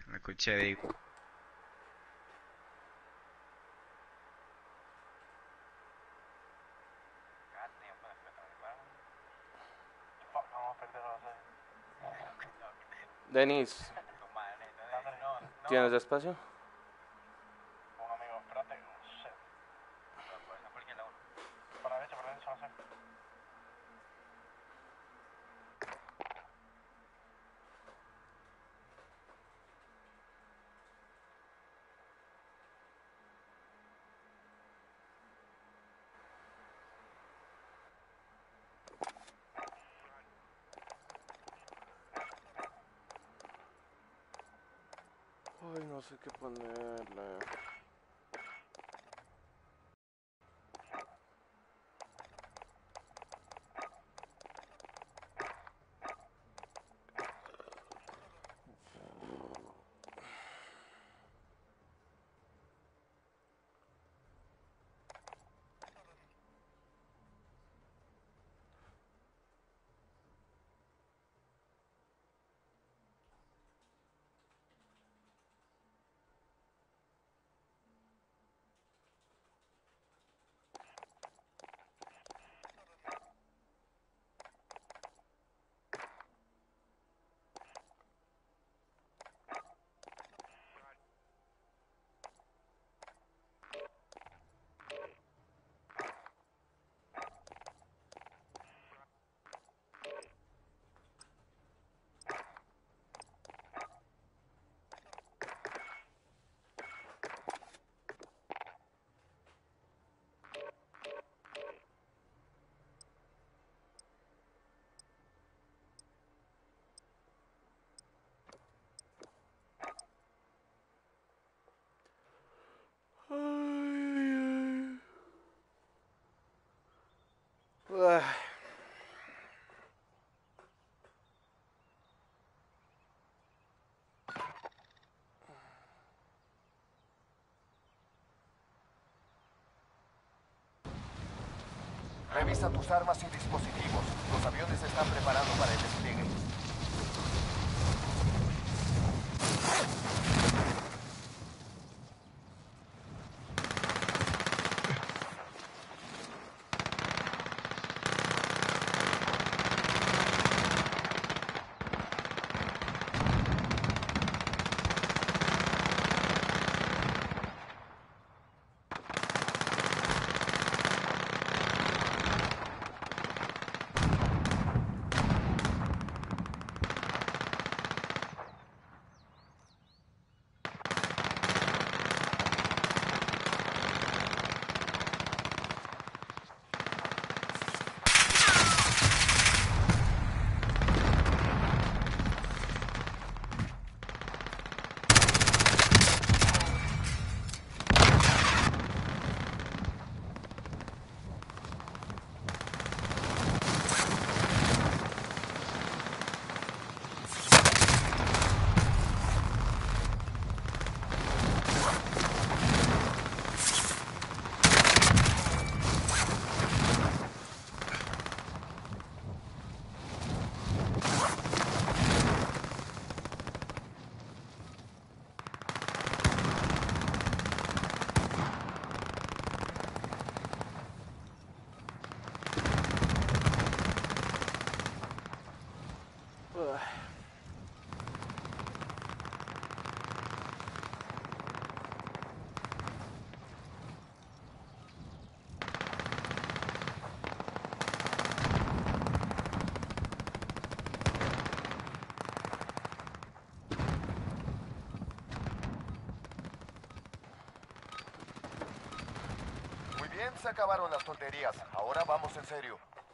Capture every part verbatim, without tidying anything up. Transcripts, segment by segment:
Me escuché, digo. Denis, ¿tienes espacio? Ay, no sé qué ponerle. Ay, ay, ay. Revisa tus armas y dispositivos. Los aviones se están preparando para el despliegue. Muy bien, se acabaron las tonterías. Ahora vamos en serio.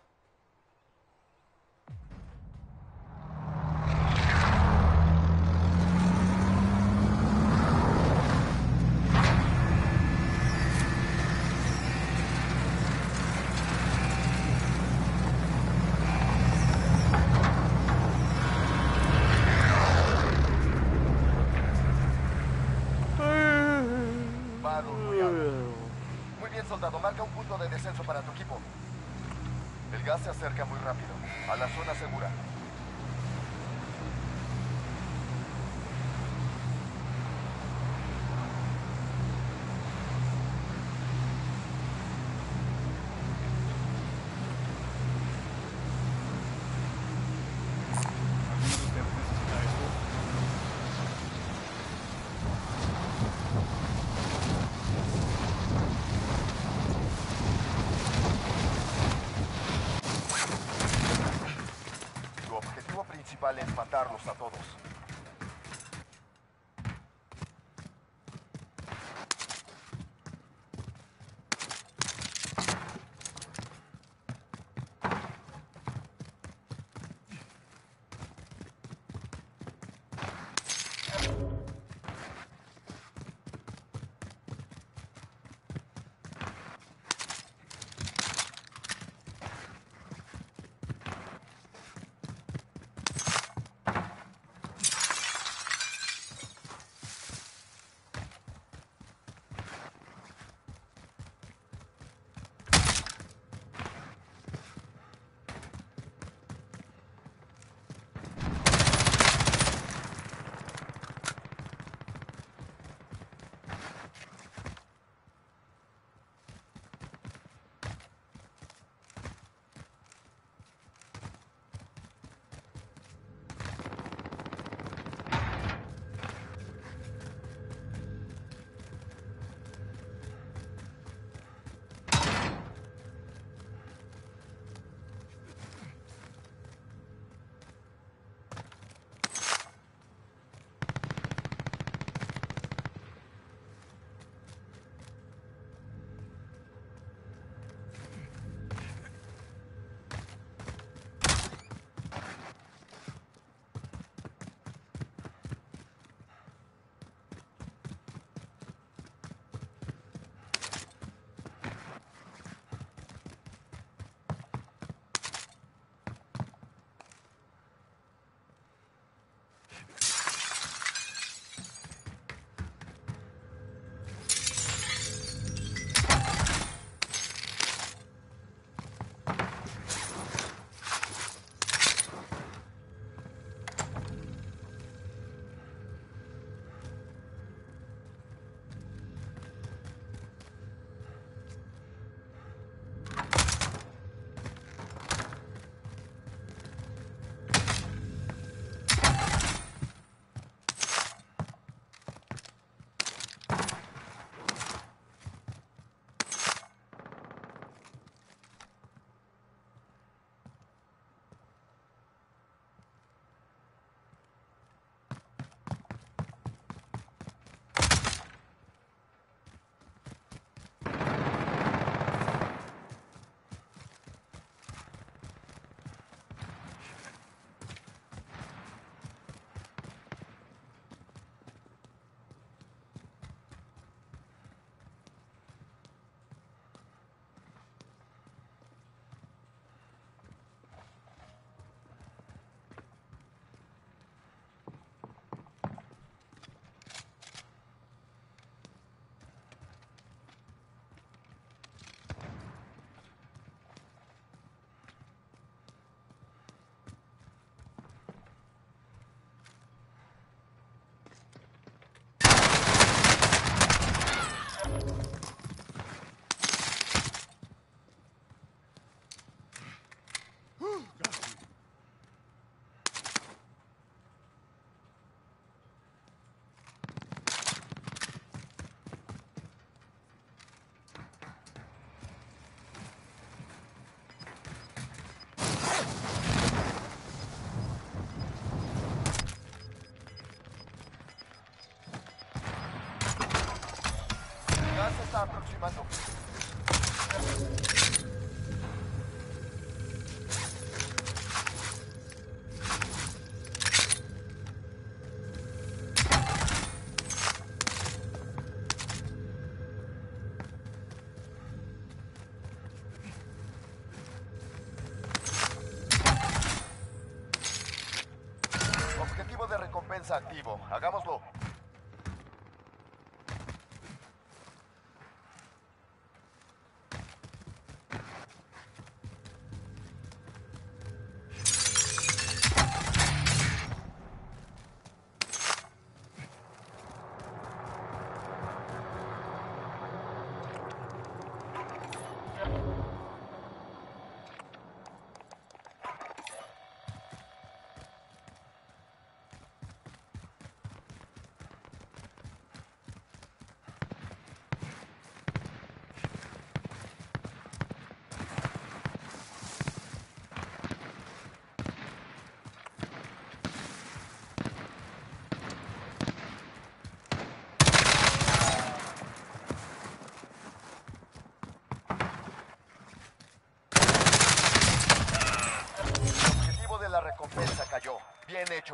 Muy bien, soldado. Marca un punto de descenso para tu equipo. El gas se acerca muy rápido. A la zona segura. principal es matarlos a todos. Se está aproximando. Objetivo de recompensa activo. Hagámoslo. Bien hecho.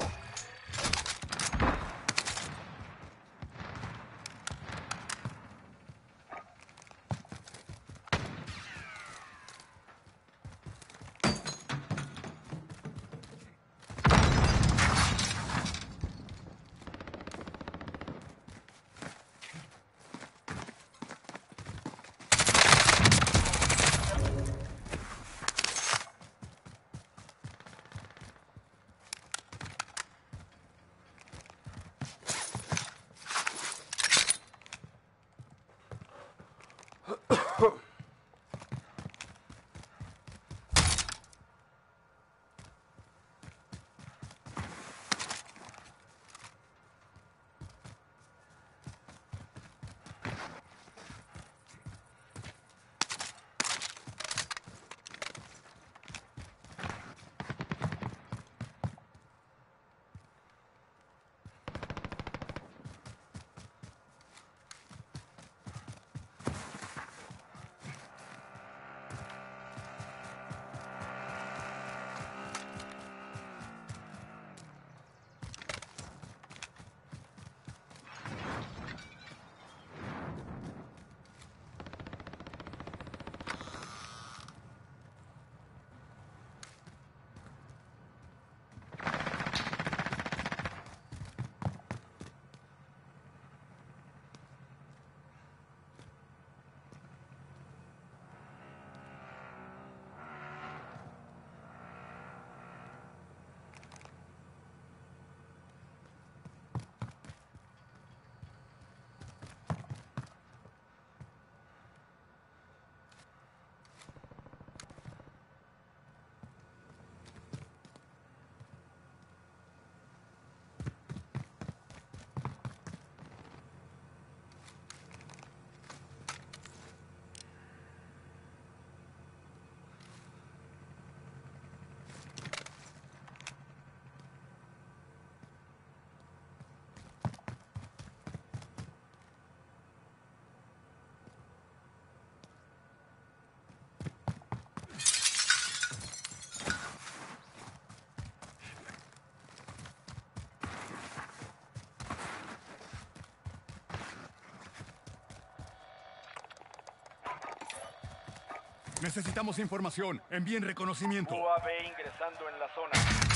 Necesitamos información. Envíen reconocimiento. U A V ingresando en la zona.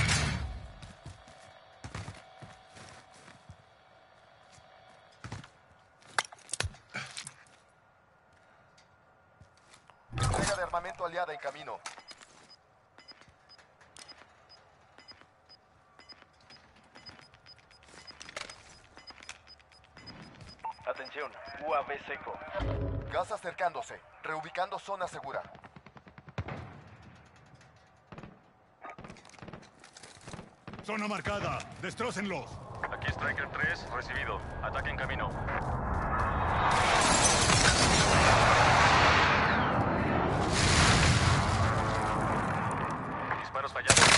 Entrega de armamento aliada en camino. Atención, U A V seco. Gas acercándose. Reubicando zona segura. Zona marcada. Destrócenlos. Aquí Striker tres, recibido. Ataque en camino. Disparos fallados.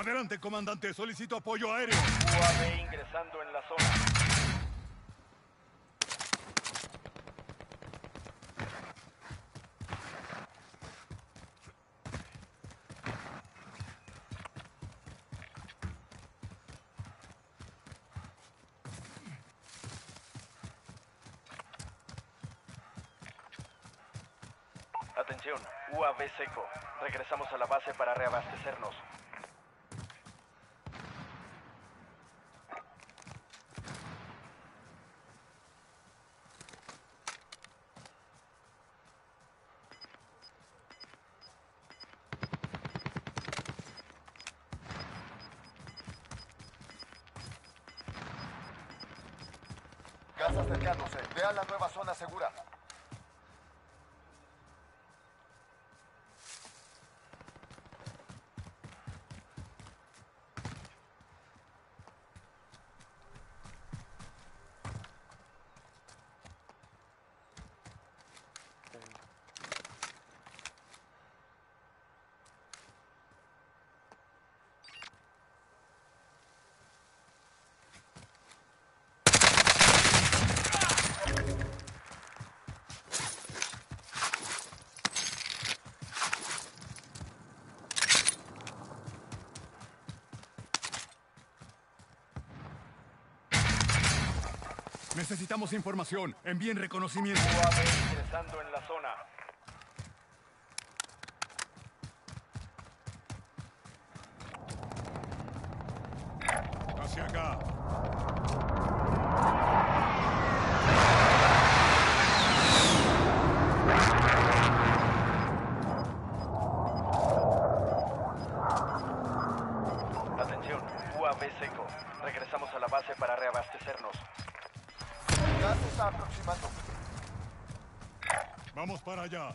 Adelante, comandante. Solicito apoyo aéreo. U A V ingresando en la zona. Atención, U A V seco. Regresamos a la base para reabastecernos. Gas acercándose. Vean la nueva zona segura. Necesitamos información. Envíen reconocimiento. U A V ingresando en la zona. Hacia acá. Atención, U A V seco. Regresamos a la base para reabastecernos. Gas se está aproximando. Vamos para allá.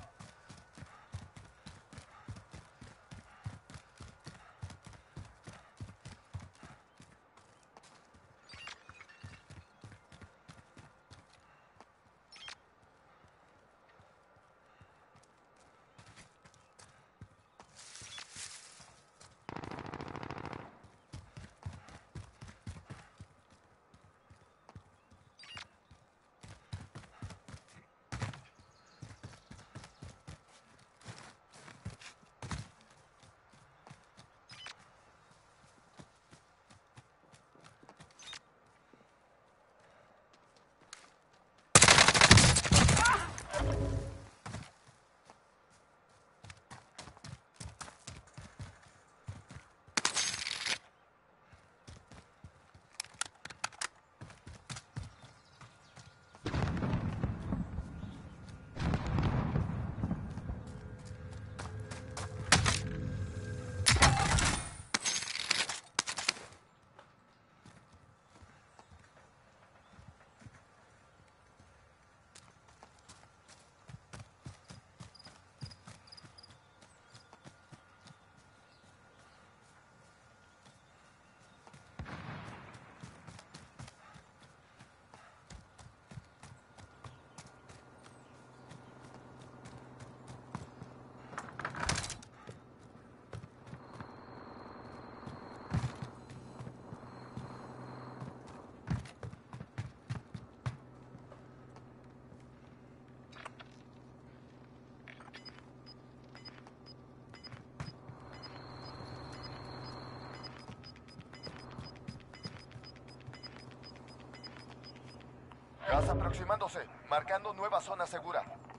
Gas aproximándose, marcando nueva zona segura.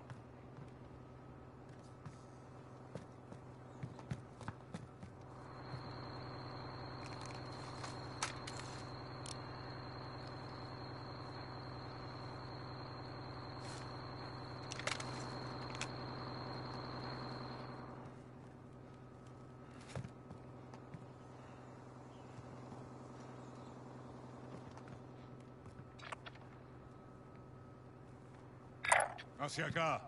Hacia acá.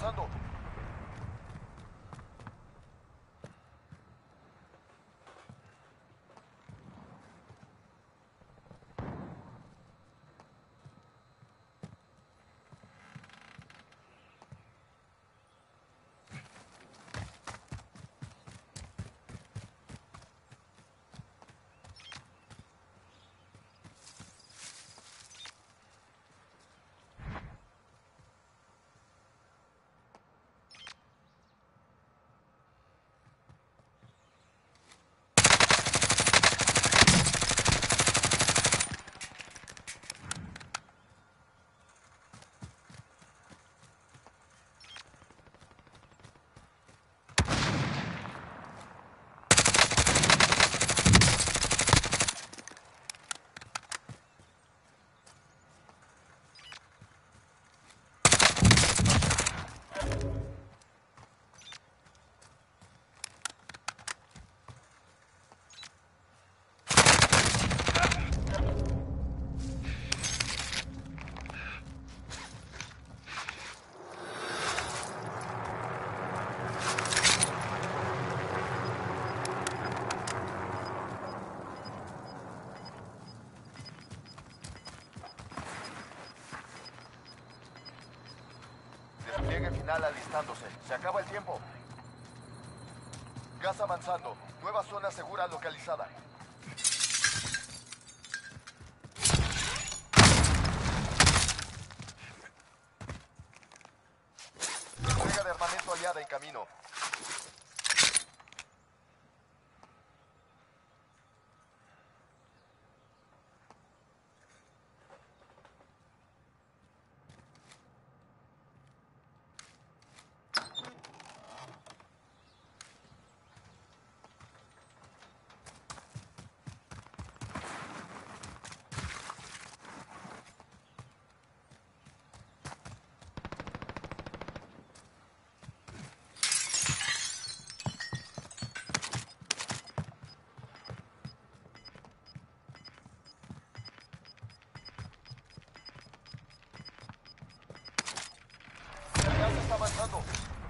avanzando. Despliegue final alistándose. Se acaba el tiempo. Gas avanzando. Nueva zona segura localizada. Entrega de armamento aliada en camino. El gas está avanzando.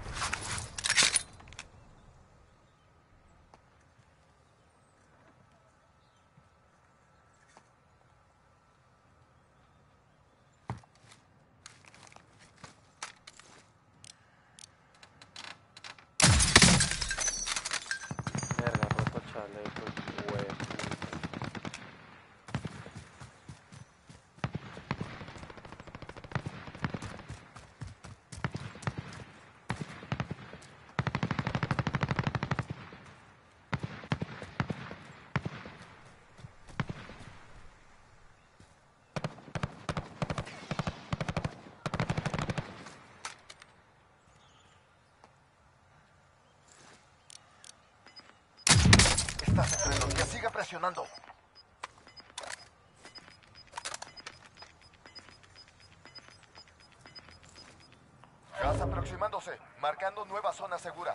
Verga, roto chaleco, güey. Estás entre los que sigue presionando. Gas aproximándose, marcando nueva zona segura.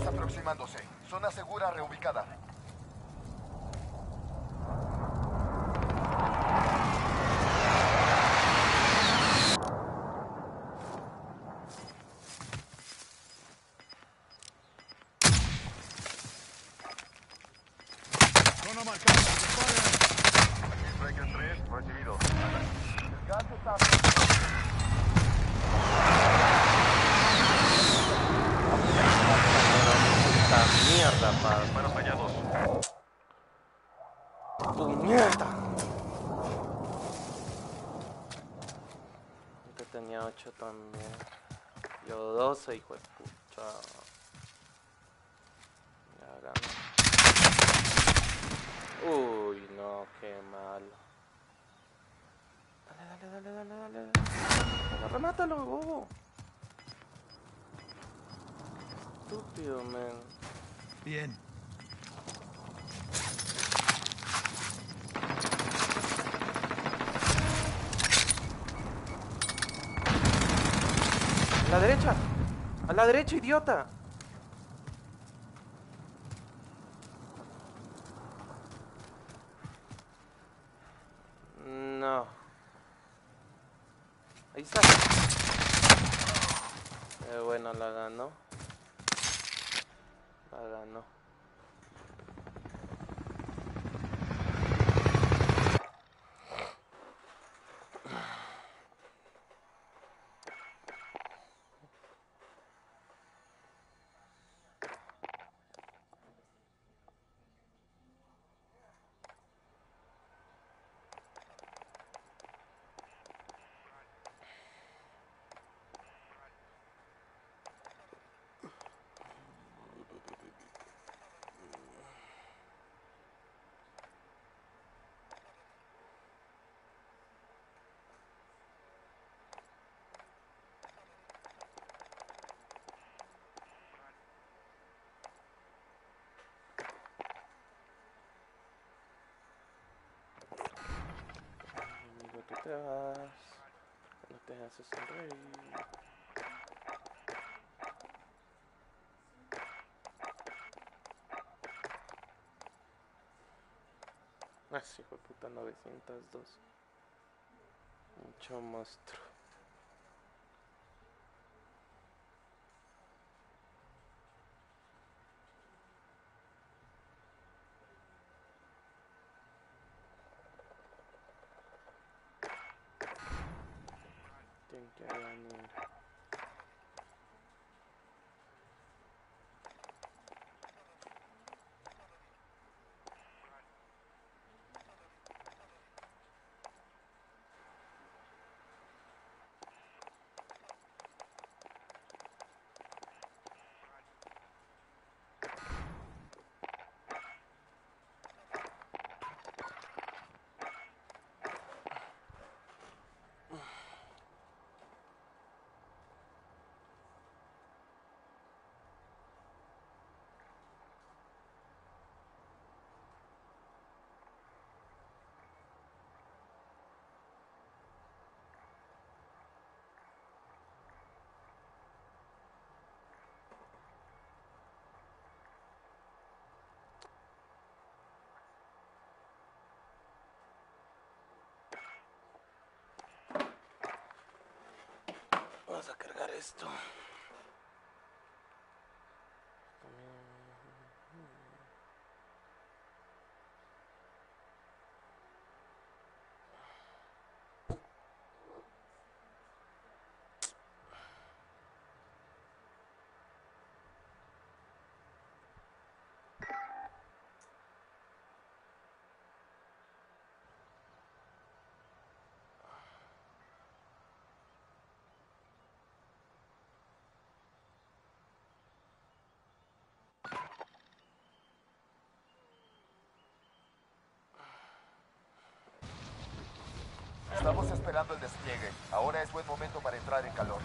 aproximándose. Zona segura reubicada. Zona marcada. Disparen. Aquí Striker tres, recibido. El gas está... Puta mierda, padre. Disparos fallados. ¡Tu mierda! Este tenía ocho también. Yo doce, hijo de pucha. Ya gano. Uy, no, qué malo. Dale, dale, dale, dale, dale. Dale, remátalo, bobo. Estúpido, man. Bien. A la derecha. A la derecha, idiota. No. Ahí está. Eh, bueno, la ganó. La ganó. Amigo, tú te vas. No te haces sonreír. Ah, sí, hijo de puta, novecientos dos. Mucho monstruo. Tienen que venir. Vamos a cargar esto. Estamos esperando el despliegue. Ahora es buen momento para entrar en calor.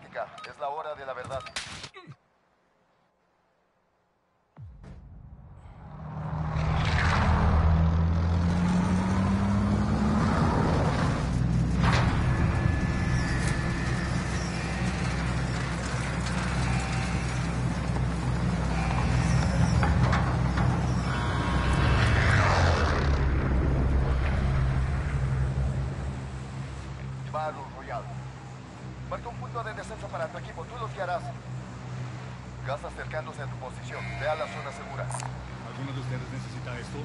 práctica. Es la hora de la verdad. Battle Royale. Marca un punto de descenso para tu equipo. Tú los guiarás. Gas acercándose a tu posición. Ve a la zona segura. ¿Alguno de ustedes necesita esto?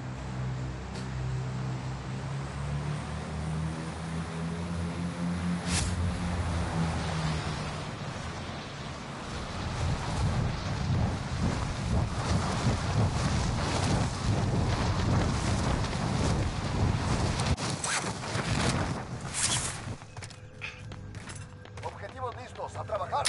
Objetivos listos. A trabajar.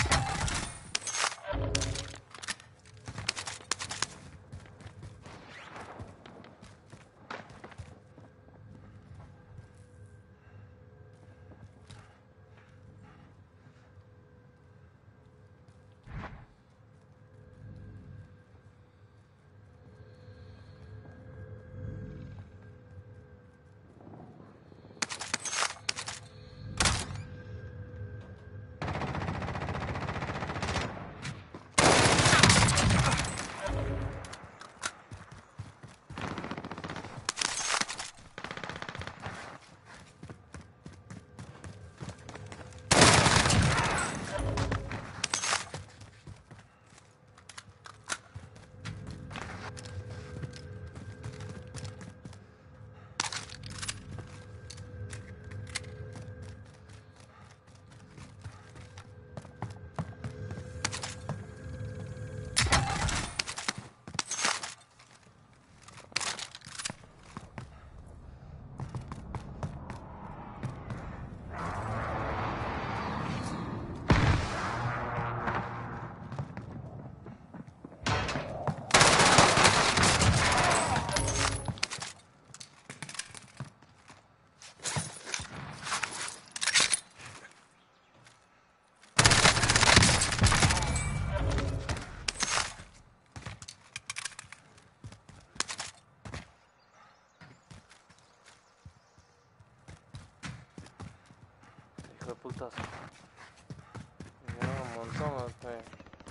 Hijo de putas. Me lleva un montón, este.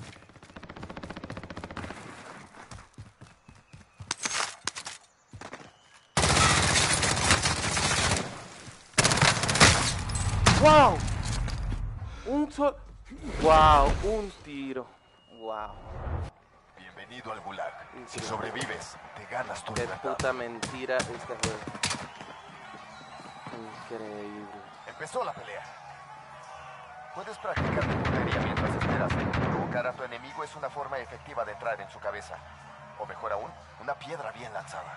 ¡Wow! Un sol... ¡Wow! Un tiro. ¡Wow! Bienvenido al Gulag. Si sobrevives, te ganas tu ¡Qué libertad. puta mentira este juego! Increíble. Empezó la pelea. Puedes practicar tu puntería mientras esperas. Provocar a tu enemigo es una forma efectiva de entrar en su cabeza. O mejor aún, una piedra bien lanzada.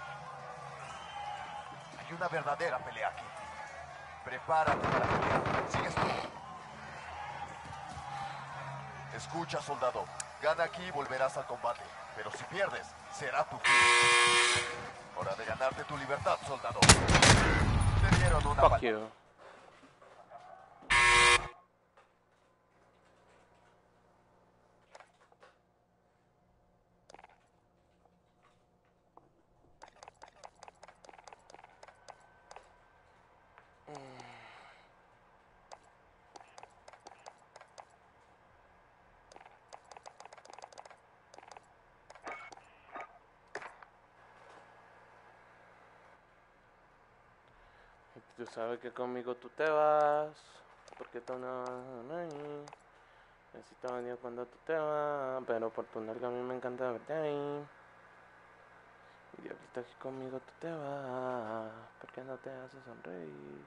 Hay una verdadera pelea aquí. Prepárate para pelear. Sigues tú. Escucha, soldado. Gana aquí y volverás al combate. Pero si pierdes, será tu fin. Hora de ganarte tu libertad, soldado. Te dieron una Fuck pal- you. Tú sabes que conmigo tú te vas, porque tú no necesito venir cuando tú te vas, pero por tu nalga a mí me encanta verte ahí. Y ahorita que conmigo tú te vas, porque no te hace sonreír.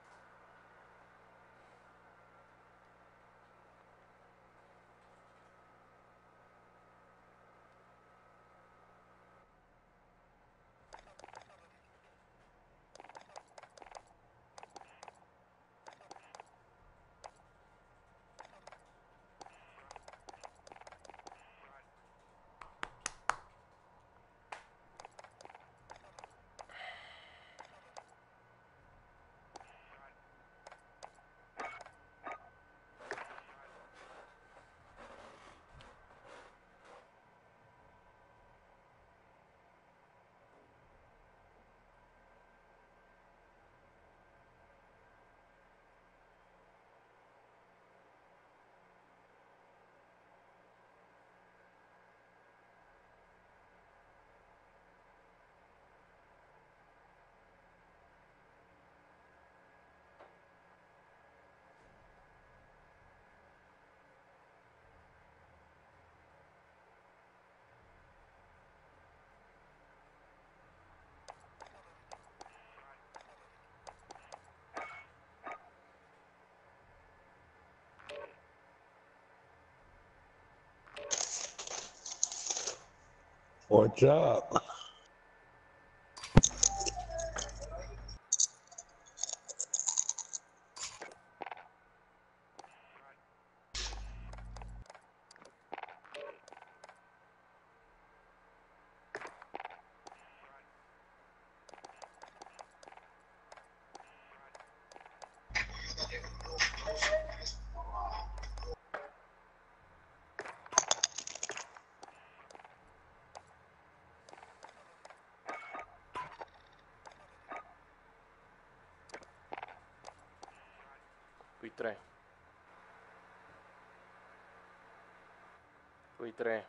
What's up? Fui tres. Fui tres.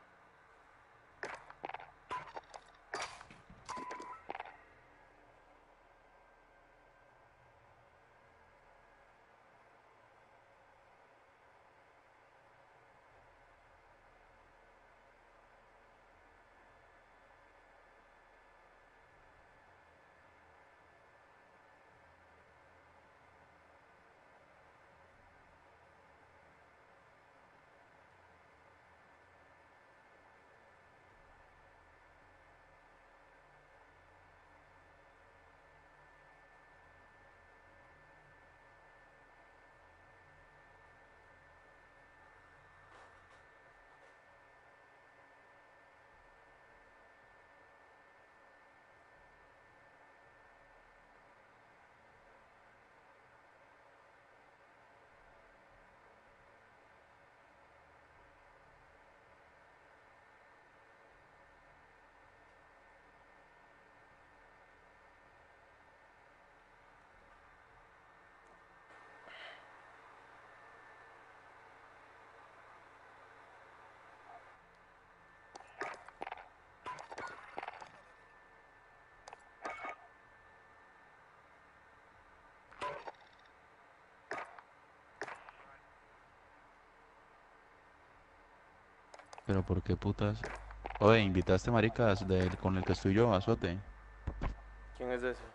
Pero ¿por qué putas? Oye, invitaste maricas del con el que estoy yo, Azote. ¿Quién es ese?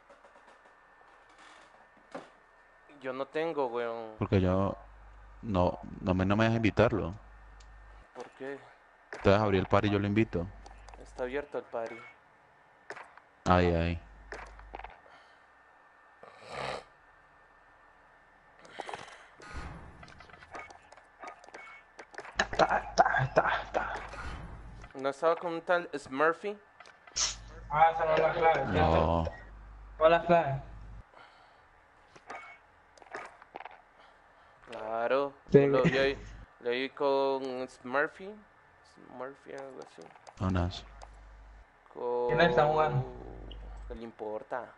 Yo no tengo, weón. Porque yo no, no me, no me deja invitarlo. ¿Por qué? Entonces abrí el par y yo lo invito. Está abierto el party. Ay, ay. Ta, ta, ta, ta. ¿No estaba con un tal Smurfy? Ah, esa no es la clave. No. ¿Cuál es la clave? Claro. Sí. Yo lo vi ahí, lo vi con Smurfy. Smurfy, algo así. Unas. Con... ¿Quién está jugando? ¿Qué le importa?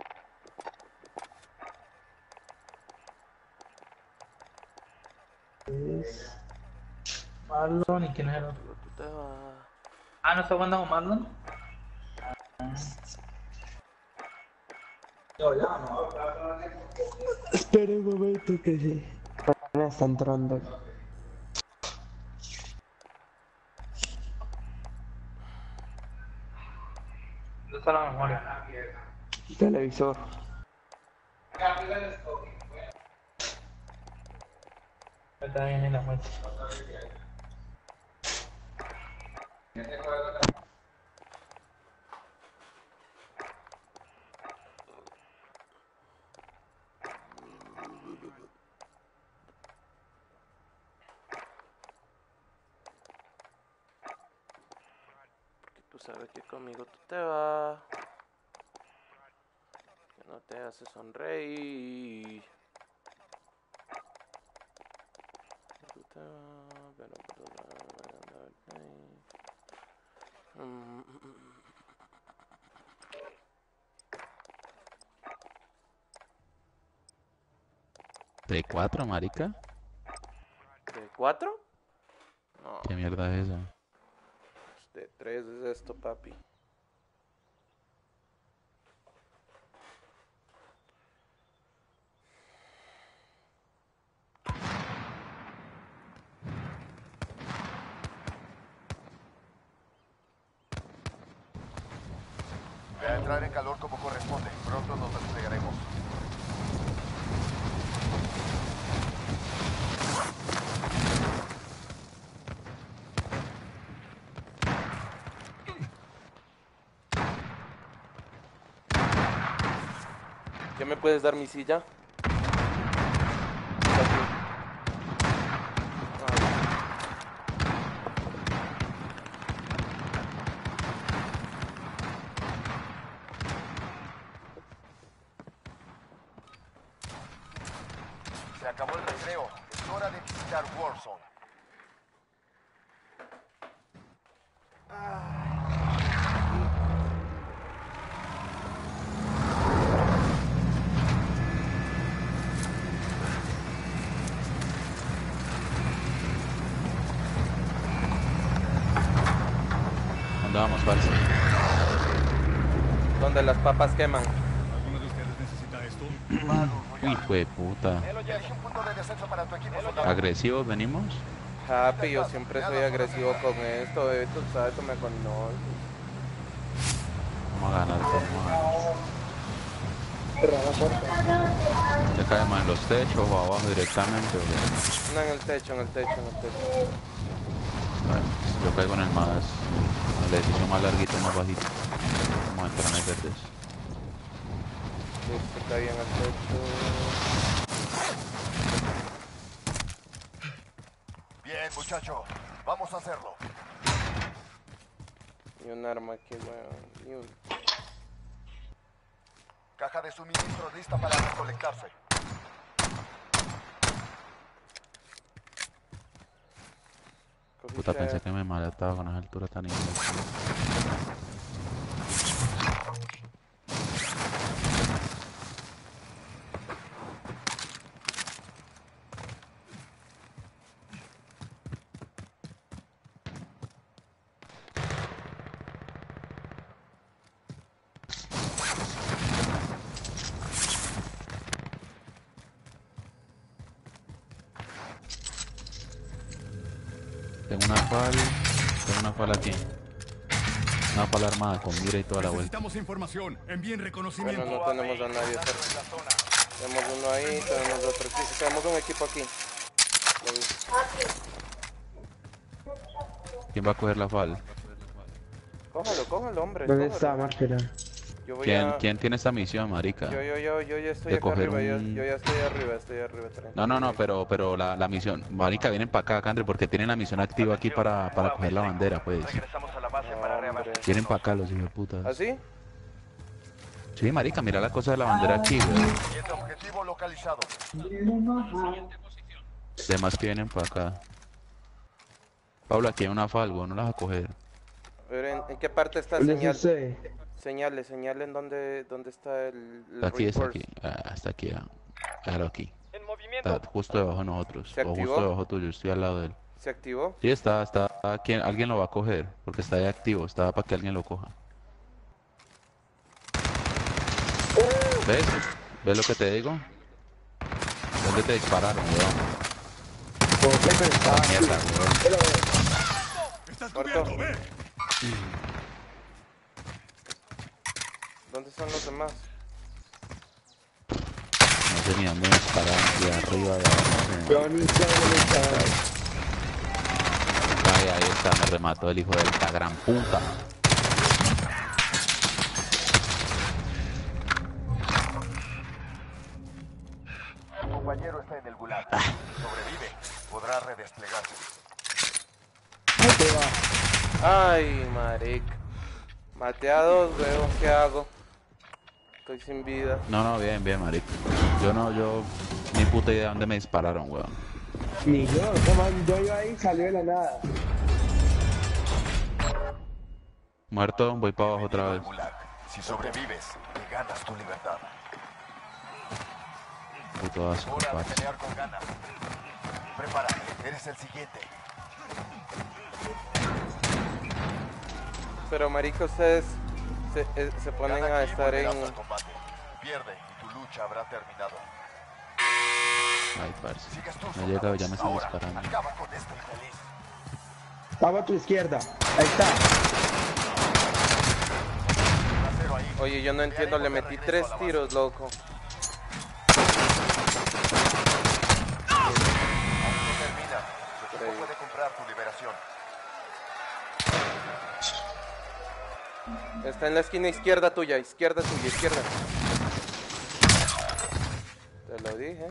Marlon, ¿y quién es el otro? Tú- tú te vas. Ah, ¿no está jugando con Marlon? Espera un momento que sí. Me está entrando. ¿Dónde está la memoria? Televisor. Está bien en la muestra. Porque tú sabes que conmigo tú te vas. Que no te hace sonreír. Tú te vas, pero por tu lado voy a andar ahí. Mm, mm, mm. ¿De cuatro, marica? ¿De cuatro? No, ¿Qué mierda es esa? de tres es esto, papi. Ve a entrar en calor como corresponde. Pronto nos desplegaremos. me puedes dar mi silla? Aquí. Se acabó el recreo. Es hora de visitar Warzone. ¿Dónde vamos, parce? Donde las papas queman. ¿Alguno de ustedes necesita esto? Uy, hijo de puta. Elige un punto de descenso para tu equipo, soldado. ¿Agresivos venimos? Happy, yo siempre soy agresivo con esto, eh, tú sabes, tú me conoces. Vamos a ganar, vamos a ganar. ¿Te caemos en los techos o abajo directamente? ¿O qué? No, en el techo, en el techo, en el techo. Bueno, yo caigo en el más, el edificio más larguito, más bajito. Vamos a entrar en el verdes. Listo, caí en el techo. Bien, muchacho. Vamos a hacerlo. Y un arma aquí, weón. Y un... Caja de suministro lista para recolectarse. Puta, pensé que me mataba con esa altura tan inmensa. Tengo una fal, tengo una fal aquí. Una fal armada con mira y toda la vuelta. Necesitamos información. Envíen Bueno, reconocimiento. no tenemos a nadie cerca. Tenemos uno ahí, tenemos otro aquí. Tenemos un equipo aquí. ¿Quién va a coger la fal? Cójalo, cójalo, hombre. ¿Dónde cójalo. está, Márquera? Yo voy ¿Quién, a... ¿Quién tiene esta misión, marica? Yo, yo, yo, yo ya estoy De acá coger arriba, yo, un- yo ya estoy arriba, estoy arriba. tranquilo. No, no, no, pero, pero la, la misión, marica, vienen para acá, Candre, porque tienen la misión activa aquí para, para coger la bandera, pues. Regresamos a la base para No, reabastecer. hombre. Vienen para acá los hijos de putas. ¿Así? Sí, marica, mira la cosa de la bandera aquí, güey. Siguiente objetivo localizado. Demás que vienen para acá. Pablo, aquí hay una fal, güey, no la vas a coger. Pero ¿en, en qué parte está ¿Dónde es señal? usted? Señale, señale en dónde, dónde está el, el Aquí es reinforce. aquí, ah, hasta aquí, ah. Déjalo aquí. En movimiento. Está justo debajo de nosotros, ¿Se o activó? justo debajo tuyo, estoy al lado de él. ¿Se activó? Sí, está, está, aquí, alguien lo va a coger, porque está ahí activo, está para que alguien lo coja. ¿Ves? ¿Ves lo que te digo? ¿Dónde te dispararon, weón? ¿Por qué pensaba? Mierda, weón. Estás Muerto. cubierto, ve. ¿Dónde son los demás? No sé ni dónde me dispararon, de arriba, de abajo. Yo ni sé dónde está. Ay, ahí está, me remató el hijo de esta gran puta. Tu compañero está en el gulag. Si sobrevive, podrá redesplegarse. Ahí te va. Ay, marica. Maté a dos, weón, ¿qué hago? Estoy sin vida. No, no, bien, bien, marico. Yo no, yo, ni puta idea de dónde me dispararon, weón. Ni yo, como yo iba ahí, salió de la nada. Muerto, voy para abajo otra vez. Gulag. Si sobrevives, te ganas tu libertad. Puto asco, Hora de parce. pelear con ganas. Prepárate, eres el siguiente. Pero marica, ustedes se, eh, se ponen Gana a aquí y estar en... volverás al combate. Pierde y tu lucha habrá terminado. Ay, parce. Sigues tú, No he soldado. llegado, ya me están Ahora, disparando. acaba con este infeliz. Estaba a tu izquierda. Ahí está. Trasero ahí. Oye, yo no entiendo, le metí tres tiros, loco. Aún no termina. Tu equipo Increíble. puede comprar tu liberación. Está en la esquina izquierda tuya, izquierda tuya, izquierda. Te lo dije.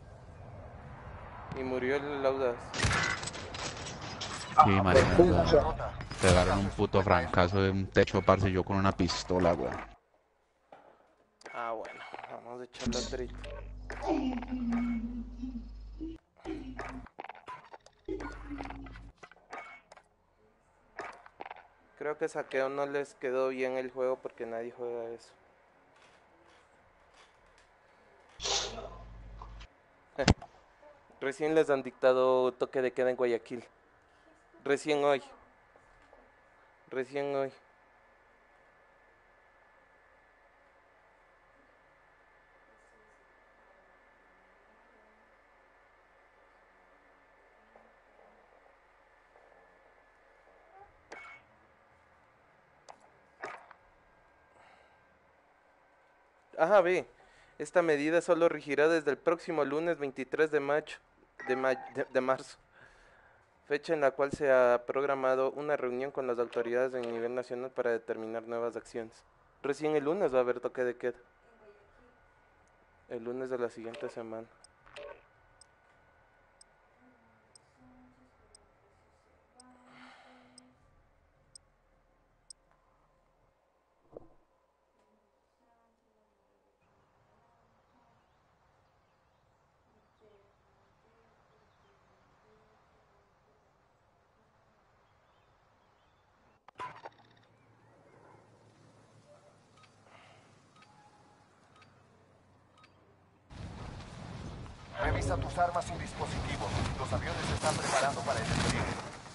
Y murió el audaz. Sí, marica. Pegaron un puto francazo de un techo, parce, yo con una pistola, weón. Ah, bueno, vamos a echarle otro. Creo que Saqueo no les quedó bien el juego porque nadie juega eso. Recién les han dictado toque de queda en Guayaquil. Recién hoy. Recién hoy. Ajá, ve. Esta medida solo regirá desde el próximo lunes veintitrés de mayo, de, ma de, de marzo, fecha en la cual se ha programado una reunión con las autoridades de nivel nacional para determinar nuevas acciones. Recién el lunes va a haber toque de queda. El lunes de la siguiente semana. Revisa tus armas y dispositivos. Los aviones se están preparando para el despliegue.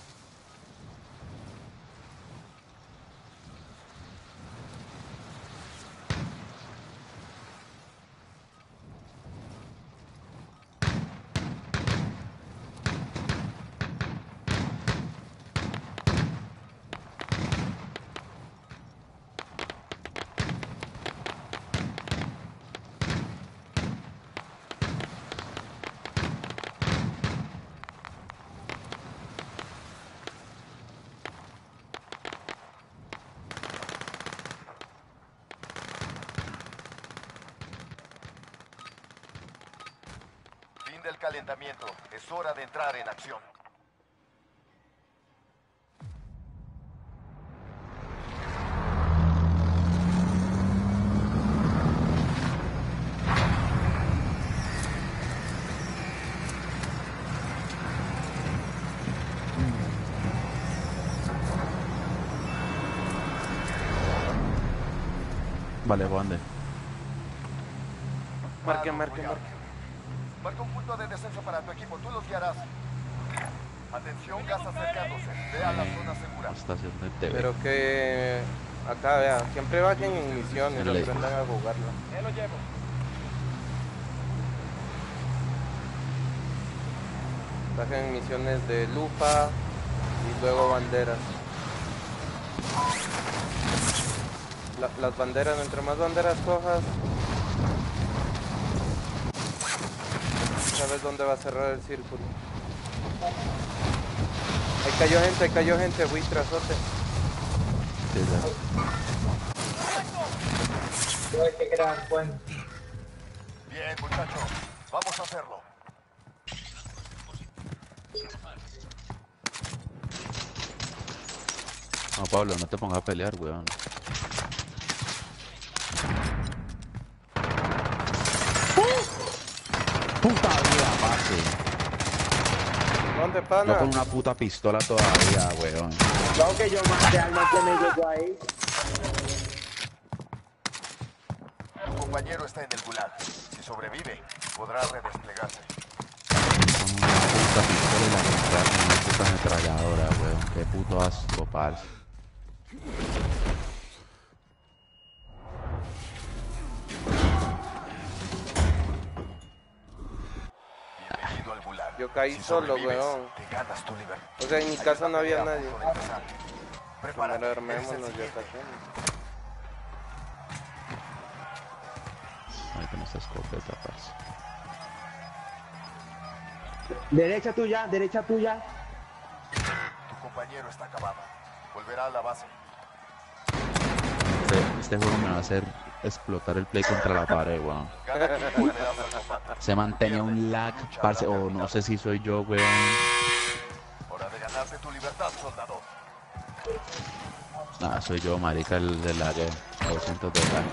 Del calentamiento. Es hora de entrar en acción. Vale, ¿dónde? Marque, marque, marque. Marca un punto de descenso para tu equipo. Tú los guiarás. Atención, gas acercándose. Ve a la zona segura. Estación de T V. Pero que acá vean, siempre bajen en misiones, Ley. aprendan a jugarlo. Ya lo llevo. Bajen en misiones de lupa y luego banderas. La, las banderas, entre más banderas cojas, sabes dónde va a cerrar el círculo. Ahí cayó gente, ahí cayó gente, buitrazote. Sí, ya. Yo hay que crear puente. Bien, muchachos. Vamos a hacerlo. No, Pablo, no te pongas a pelear, weón. ¡Puta vida, parce! ¿Dónde, Yo pana? con una puta pistola todavía, weón. Claro que yo maté al man que me llegó ahí. Tu compañero está en el gulag. Si sobrevive, podrá redesplegarse. Con una puta pistola y la compraron en una puta ametralladora, weón. Qué puto asco, parce. Bienvenido al gulag. Yo caí Si solo, sobrevives, weón. te ganas tu libertad. O sea, en mi casa no había nadie. Prepárate, Primero eres el armémonos y siguiente. ataquemos. Ay, con esta escopeta, parce. Derecha tuya, derecha tuya. Tu compañero está acabado. Volverá a la base. Este, este juego me va a hacer explotar el play contra la pared, weón. Gana aquí y volverás al combate. Se mantenía un lag, parce, o no sé si soy yo, weón. Hora de ganarte tu libertad, soldado. Ah, soy yo, marica, el del lag, eh, doscientos de lag.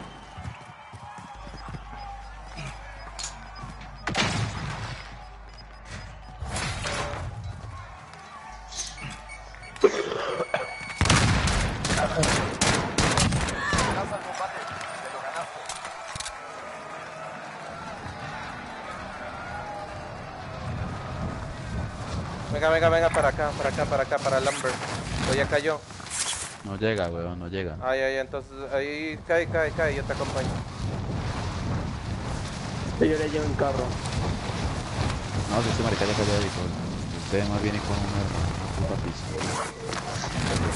Llegarás al combate. Te lo ganaste. Venga, venga, venga, para acá, para acá, para acá, para Lumber. O ya cayó. No llega, weón, no llega. Ay, ay, entonces ahí cae, cae, cae, yo te acompaño. Yo le llevo en carro. No, si este marica ya cayó ahí, pues. Usted más viene con una, una puta pista.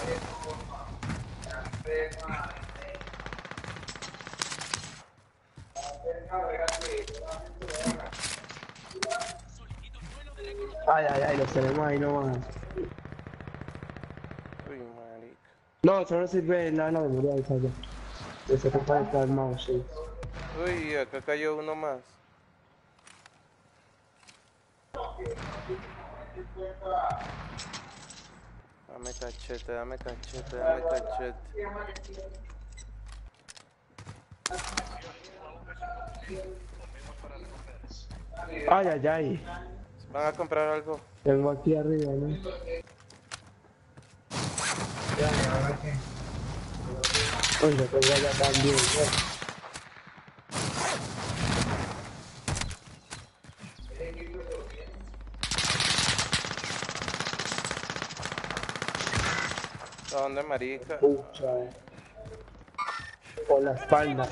Ay, ay, ay, los tenemos ahí nomás. Uy, marica. No, eso no sirve nada en la memoria de esa ya. Que se ocupa de el mouse, sí. Uy, acá cayó uno más. Dame cachete, dame cachete, dame cachete. Ay, ay, ay. ¿Van a comprar algo? Tengo aquí arriba, ¿no? Uy, lo tengo allá también, ¿no? ¿A dónde, marica? Pucha, eh. Por la espalda.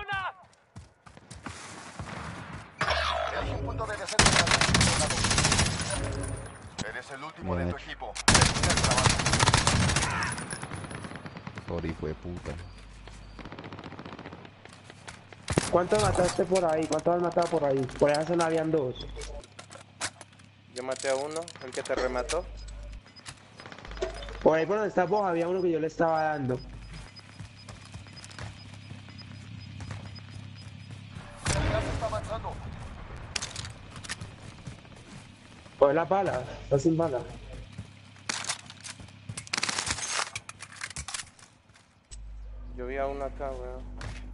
Eres un punto de defensa, soldado. Eres el último de tu Bien. equipo. Termina el trabajo. Por hijo de puta. ¿Cuántos mataste por ahí? ¿Cuántos has matado por ahí? Por esa zona habían dos. Yo maté a uno, el que te remató. Por ahí por donde estás vos había uno que yo le estaba dando. El gas está avanzando. Coge la bala, está sin bala. Yo vi a uno acá, weón.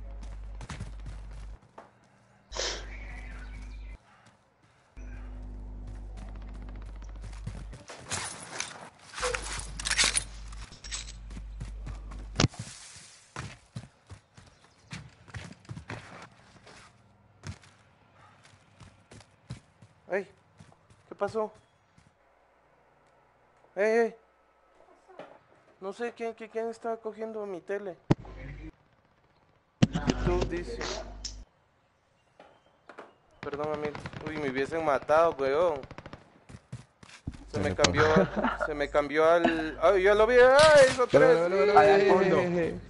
¡Ey! ¿Qué pasó? ¡Ey, ey! No sé quién, quién, quién estaba cogiendo mi tele. YouTube dice. Perdón, amigo. Uy, me hubiesen matado, weón. Se Se me le cambió, pasó. se me cambió al... ¡Ay, ya lo vi! ¡Ay, hizo tres! Allá al fondo.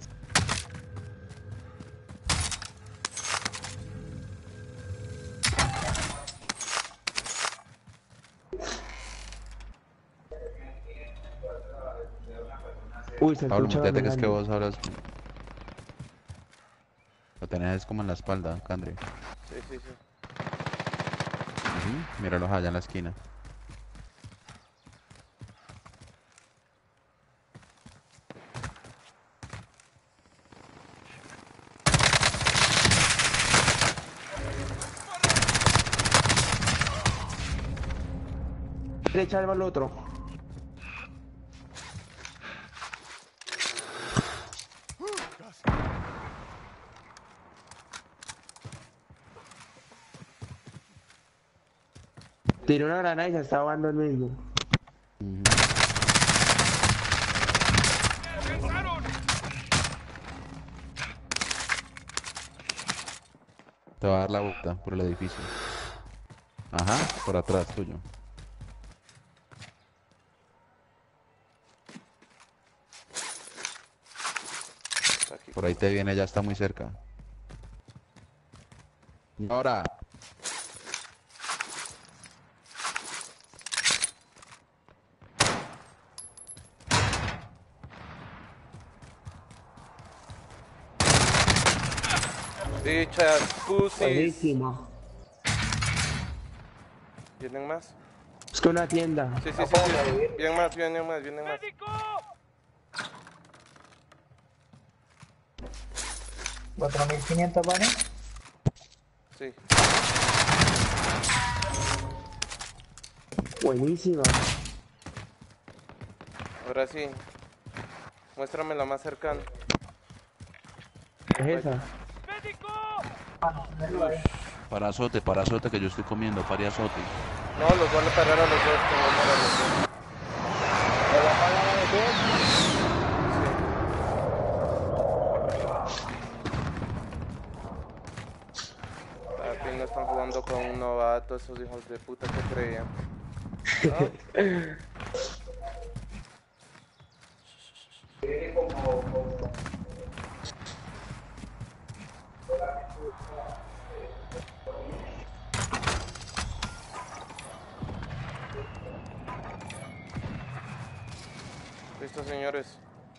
Uy, se Pablo, escucha muteate que es que caminando. vos hablas. Lo tenés como en la espalda, Candri. Sí, sí, sí. Ujú, míralos allá en la esquina. Derecha al otro. Tiró una granada y se está ahogando el mismo. Ujú. Te va a dar la vuelta por el edificio. Ajá, por atrás tuyo. Aquí. Por ahí te viene, ya está muy cerca. Y ahora. Bichas, pussies. Buenísima. ¿Vienen más? Es que una tienda. Sí, sí, sí, sí. Vienen más, vienen más, vienen más. cuatro mil quinientos, ¿vale? Sí. Buenísima. Ahora sí. Muéstrame la más cercana. Es esa. Parazote, parazote que yo estoy comiendo, pariazote. No, los van a parar a los dos, como para los dos. ¿Me va a pagar a los dos? Papi, no están jugando con un novato, esos hijos de puta que creían. ¿No? Listo, señores.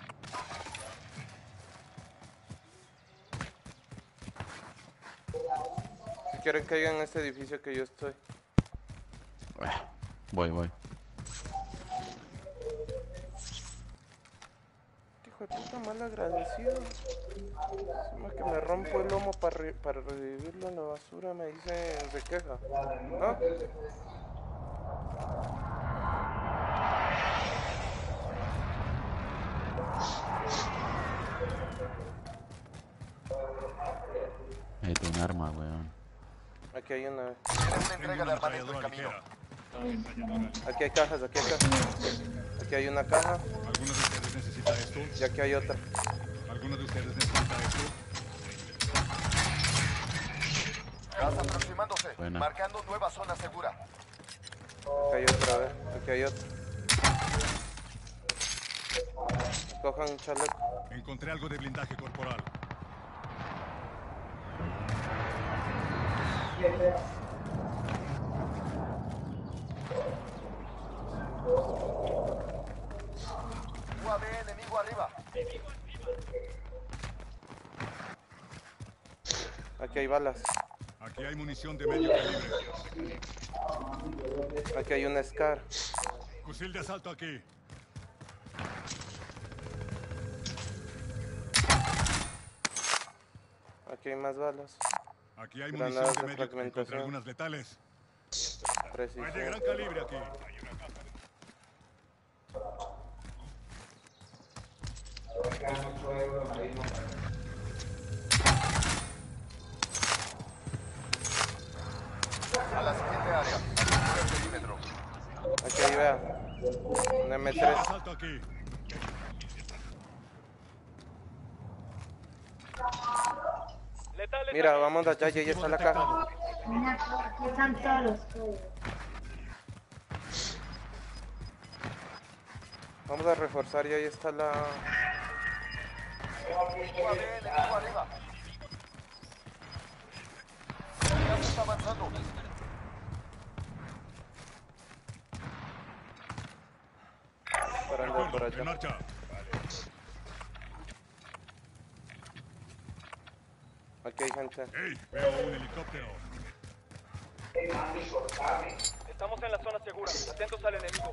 Si quieren caigan en este edificio que yo estoy. Voy, voy. Hijo de puta mal agradecido. Encima que me rompo el lomo para, re para revivirlo en la basura, me dice de queja. ¿No? Necesito un arma, weón. Aquí hay una. Esta entrega de armamento en camino. Aquí hay cajas, aquí hay cajas. Aquí hay una caja ¿Alguno de ustedes necesita esto? y aquí hay otra. ¿Alguno de ustedes necesita esto? Gas aproximándose. Buena. Marcando nueva zona segura. Aquí hay otra, a ver. Aquí hay otra. Cojan un chaleco. Encontré algo de blindaje corporal. U A V enemigo arriba. Aquí hay balas. Aquí hay munición de medio calibre. Aquí hay un Scar. Fusil de asalto aquí. Aquí hay más balas. Aquí hay Granadas munición de de medio calibre. Encontré fragmentación. algunas letales. Hay de Precisión. gran calibre aquí. A la siguiente área. Asegura el perímetro. Aquí hay, vea. Un M Fusil de tres. asalto aquí. Mira, vamos allá, ya está la caja. Aquí están todos los juegos. Vamos a reforzar y ahí está la... U A V enemigo arriba. Ya se está avanzando. para De andar por acuerdo, en allá. marcha. Aquí hay gente. ¡Ey! Veo un helicóptero. Estamos en la zona segura. Atentos al enemigo.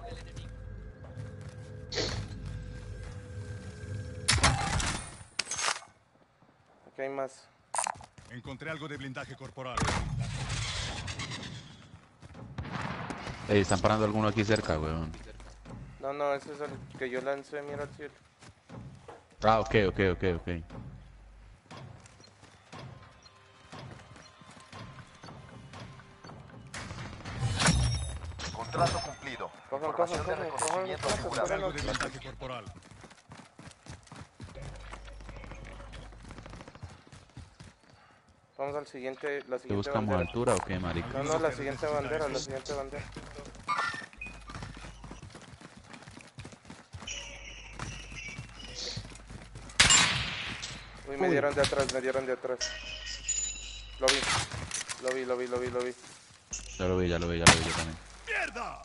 Aquí hay más. Encontré algo de blindaje corporal. Ey, están parando alguno aquí cerca, weón. No, no, ese es el que yo lancé, mira al cielo. Ah, ok, ok, ok, ok. Contrato cumplido. Cojan, Información cojan, de cojan, cojan, reconocimiento cojan, asegurada. Encontré algo cojan. de blindaje corporal. Vamos al siguiente, la ¿Te siguiente buscamos bandera. altura o qué, marica? No, no, la siguiente bandera, la siguiente bandera. Uy, me dieron de atrás, me dieron de atrás. Lo vi, lo vi, lo vi, lo vi, lo vi. Ya lo vi, ya lo vi, ya lo vi yo también. ¡Mierda!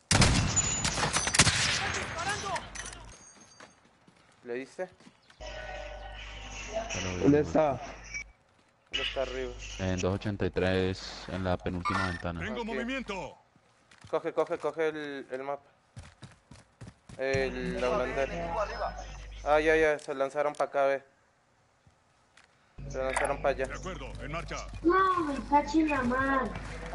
¿Le diste? Ya lo vi, ¿Dónde ya lo vi. está? ¿Dónde está arriba? En doscientos ochenta y tres, en la penúltima ventana. ¡Tengo Aquí. movimiento! Coge, coge, coge el, el mapa. El, la holandera. Enemigo arriba. Ah, ya, ya, se lanzaron para acá, ve. Se lanzaron para allá. De acuerdo, en marcha. No, me cacho en la mar.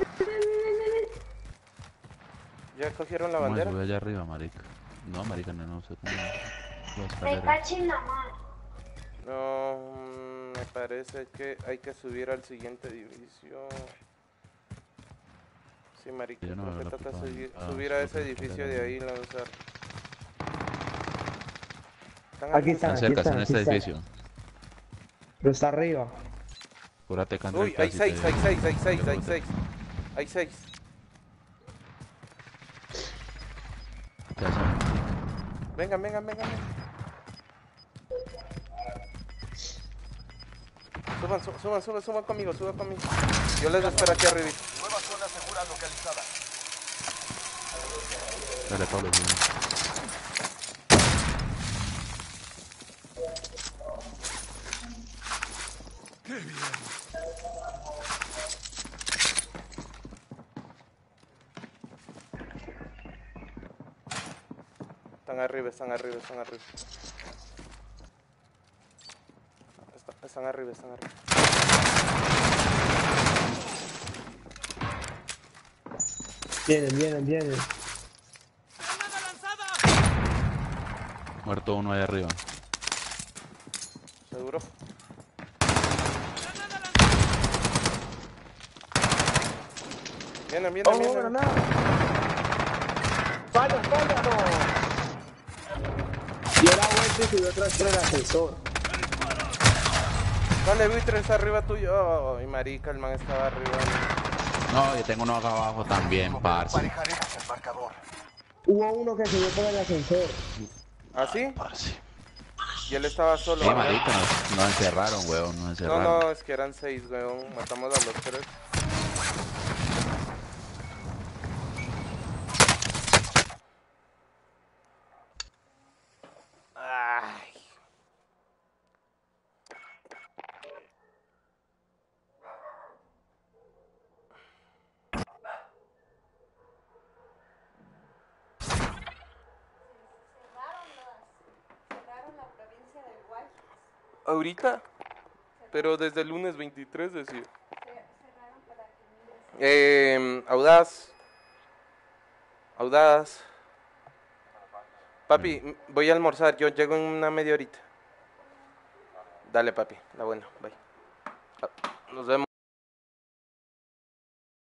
¿Ya cogieron la ¿Cómo me bandera? sube allá arriba, marica? No, marica, no, no sé cómo. la Me escalera. cacho en la mar. No, mm, me parece que hay que subir al siguiente edificio. Sí, marica, Yo no creo veo que la toca puta subir, bandera. Ah, subir a ese súper edificio escalera. de ahí y lanzar. ¿Están Aquí alcanzando? están, Están aquí cerca, están, están en aquí este están. edificio. Pero está arriba. Cúrate, Candre. Uy, hay seis, hay seis, hay seis, hay seis. Hay seis. Vengan, vengan, vengan. vengan. Suban, su- suban, suban, suban conmigo, suban conmigo. Yo les espero aquí arriba. Nueva zona segura localizada. Dale, Pablo, sí. Están arriba, están arriba, están arriba. Está- Están arriba, están arriba. Vienen, vienen, vienen. Muerto uno ahí arriba. ¿Seguro? Vienen, vienen, ¡Oh, vienen. granada! ¡Falla, falla, no! Y era vuelta y subió atrás por el ascensor. Dale, Buitre, está arriba tuyo. Ay, marica, el man estaba arriba. No, yo tengo uno acá abajo también, parce. Emparejaremos el marcador. Hubo uno que subió por el ascensor. ¿Ah, sí? Parce. Y él estaba solo. Sí, ¿verdad? marica, nos, nos encerraron, weón, nos No, encerraron. no, es que eran seis, weón. Matamos a los tres. Ay. ¿Ahorita? Pero desde el lunes veintitrés decía. Eh, Audaz. Audaz. Papi, m- voy a almorzar. Yo llego en una media horita. Dale, papi. La buena. Bye. Ah, Nos vemos.